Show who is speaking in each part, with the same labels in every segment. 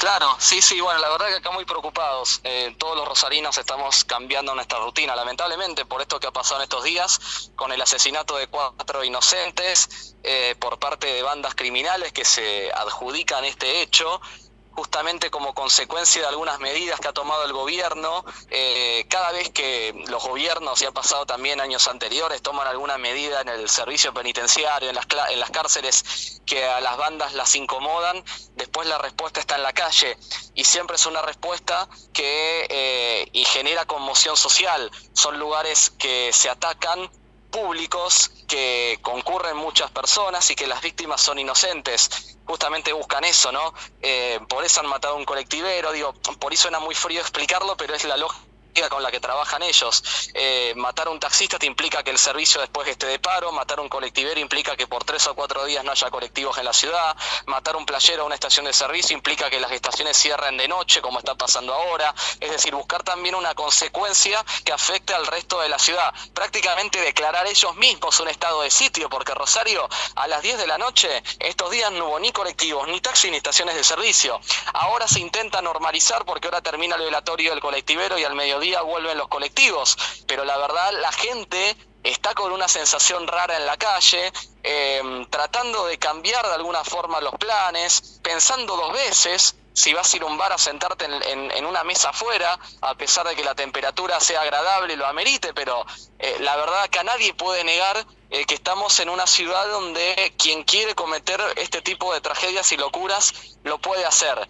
Speaker 1: Claro, sí, sí, bueno, la verdad que acá muy preocupados. Todos los rosarinos estamos cambiando nuestra rutina, lamentablemente, por esto que ha pasado en estos días, con el asesinato de 4 inocentes por parte de bandas criminales que se adjudican este hecho. Justamente como consecuencia de algunas medidas que ha tomado el gobierno, cada vez que los gobiernos, y ha pasado también años anteriores, toman alguna medida en el servicio penitenciario, en las cárceles, que a las bandas las incomodan, después la respuesta está en la calle, y siempre es una respuesta que y genera conmoción social. Son lugares que se atacan, públicos, que concurren muchas personas y que las víctimas son inocentes. Justamente buscan eso, ¿no? Por eso han matado a un colectivero, digo, por ahí suena muy frío explicarlo, pero es la lógica con la que trabajan ellos. Matar a un taxista te implica que el servicio después esté de paro, matar a un colectivero implica que por 3 o 4 días no haya colectivos en la ciudad, matar a un playero a una estación de servicio implica que las estaciones cierren de noche, como está pasando ahora, es decir, buscar también una consecuencia que afecte al resto de la ciudad, prácticamente declarar ellos mismos un estado de sitio, porque Rosario a las 10 de la noche, estos días no hubo ni colectivos, ni taxis, ni estaciones de servicio. Ahora se intenta normalizar porque ahora termina el velatorio del colectivero y al mediodía vuelven los colectivos, pero la verdad la gente está con una sensación rara en la calle, tratando de cambiar de alguna forma los planes, pensando 2 veces si vas a ir a un bar a sentarte en una mesa afuera, a pesar de que la temperatura sea agradable y lo amerite, pero la verdad que a nadie puede negar que estamos en una ciudad donde quien quiere cometer este tipo de tragedias y locuras lo puede hacer.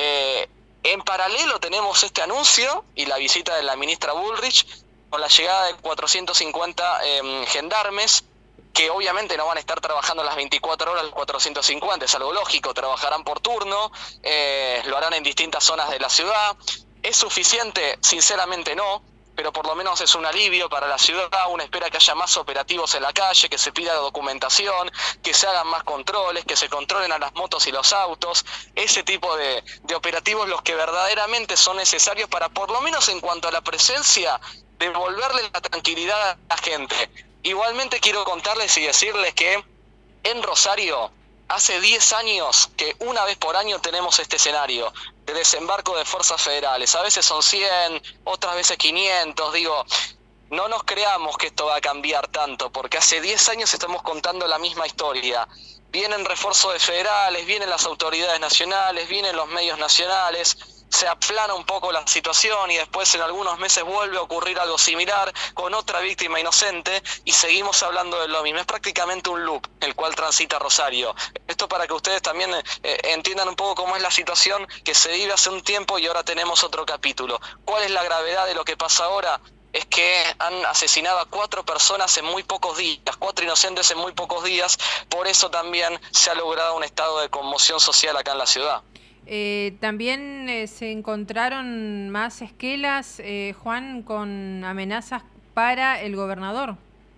Speaker 1: En paralelo tenemos este anuncio y la visita de la ministra Bullrich con la llegada de 450 gendarmes que obviamente no van a estar trabajando las 24 horas los 450, es algo lógico, trabajarán por turno, lo harán en distintas zonas de la ciudad. ¿Es suficiente? Sinceramente no, pero por lo menos es un alivio para la ciudad. Uno espera que haya más operativos en la calle, que se pida documentación, que se hagan más controles, que se controlen a las motos y los autos, ese tipo de operativos los que verdaderamente son necesarios para, por lo menos en cuanto a la presencia, devolverle la tranquilidad a la gente. Igualmente quiero contarles y decirles que en Rosario hace 10 años que una vez por año tenemos este escenario de desembarco de fuerzas federales. A veces son 100, otras veces 500, digo, no nos creamos que esto va a cambiar tanto, porque hace 10 años estamos contando la misma historia. Vienen refuerzos de federales, vienen las autoridades nacionales, vienen los medios nacionales, se aplana un poco la situación y después en algunos meses vuelve a ocurrir algo similar con otra víctima inocente y seguimos hablando de lo mismo. Es prácticamente un loop el cual transita Rosario. Esto para que ustedes también entiendan un poco cómo es la situación que se vive hace un tiempo y ahora tenemos otro capítulo. ¿Cuál es la gravedad de lo que pasa ahora? Es que han asesinado a 4 personas en muy pocos días, 4 inocentes en muy pocos días, por eso también se ha logrado un estado de conmoción social acá en la ciudad.
Speaker 2: También se encontraron más esquelas, Juan, con amenazas para el gobernador.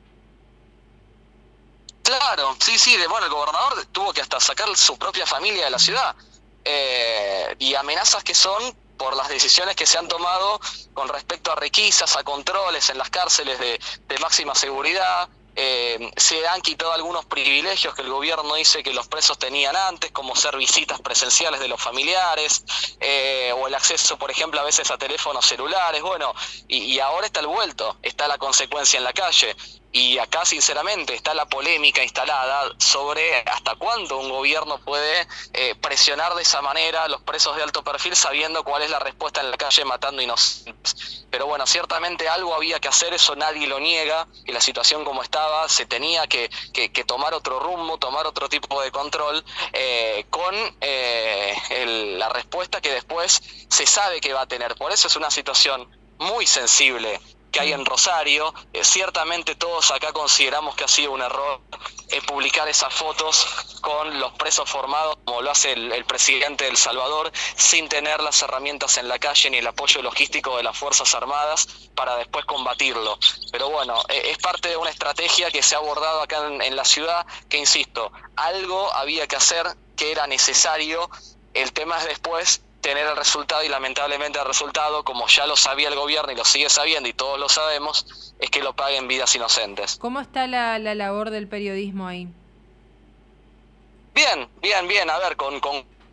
Speaker 1: Claro, sí, sí, bueno, el gobernador tuvo que hasta sacar su propia familia de la ciudad, y amenazas que son por las decisiones que se han tomado con respecto a requisas, a controles en las cárceles de máxima seguridad. Se han quitado algunos privilegios que el gobierno dice que los presos tenían antes, como ser visitas presenciales de los familiares, o el acceso, por ejemplo, a veces a teléfonos celulares. Bueno, y ahora está el vuelto, está la consecuencia en la calle. Y acá, sinceramente, está la polémica instalada sobre hasta cuándo un gobierno puede presionar de esa manera a los presos de alto perfil sabiendo cuál es la respuesta en la calle matando inocentes. Pero bueno, ciertamente algo había que hacer, eso nadie lo niega, y la situación como estaba se tenía que tomar otro rumbo, tomar otro tipo de control, con la respuesta que después se sabe que va a tener. Por eso es una situación muy sensible que hay en Rosario. Ciertamente todos acá consideramos que ha sido un error publicar esas fotos con los presos formados, como lo hace el presidente de El Salvador, sin tener las herramientas en la calle ni el apoyo logístico de las Fuerzas Armadas para después combatirlo. Pero bueno, es parte de una estrategia que se ha abordado acá en la ciudad, que insisto, algo había que hacer, que era necesario. El tema es después tener el resultado, y lamentablemente el resultado, como ya lo sabía el gobierno y lo sigue sabiendo y todos lo sabemos, es que lo paguen vidas inocentes.
Speaker 2: ¿Cómo está la labor del periodismo ahí?
Speaker 1: Bien, bien, bien, a ver, con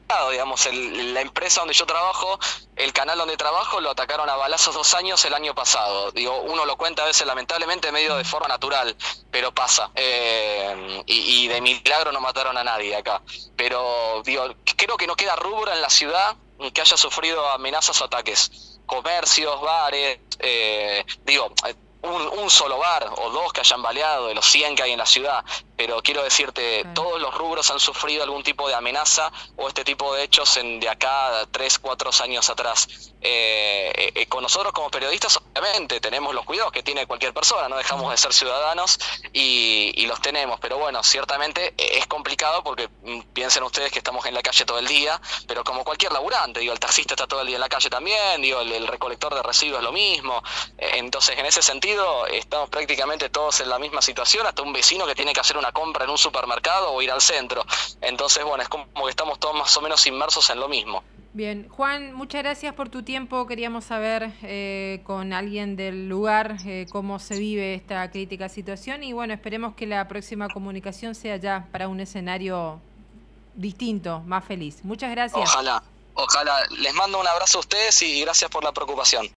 Speaker 1: digamos, la empresa donde yo trabajo, el canal donde trabajo, lo atacaron a balazos 2 años el año pasado. Digo, uno lo cuenta a veces lamentablemente medio de forma natural, pero pasa. Y de milagro no mataron a nadie acá. Pero digo, creo que no queda rubro en la ciudad que haya sufrido amenazas o ataques. Comercios, bares, digo, un solo bar o dos que hayan baleado de los 100 que hay en la ciudad, pero quiero decirte, todos los rubros han sufrido algún tipo de amenaza o este tipo de hechos de acá 3, 4 años atrás. Con nosotros como periodistas obviamente tenemos los cuidados que tiene cualquier persona, no dejamos de ser ciudadanos y los tenemos, pero bueno, ciertamente es complicado porque piensen ustedes que estamos en la calle todo el día, pero como cualquier laburante, digo, el taxista está todo el día en la calle también, digo, el recolector de residuos es lo mismo, entonces en ese sentido estamos prácticamente todos en la misma situación, hasta un vecino que tiene que hacer una compra en un supermercado o ir al centro, entonces bueno, es como que estamos todos más o menos inmersos en lo mismo.
Speaker 2: Bien, Juan, muchas gracias por tu tiempo. Queríamos saber con alguien del lugar cómo se vive esta crítica situación y bueno, esperemos que la próxima comunicación sea ya para un escenario distinto, más feliz. Muchas gracias.
Speaker 1: Ojalá. Les mando un abrazo a ustedes y gracias por la preocupación.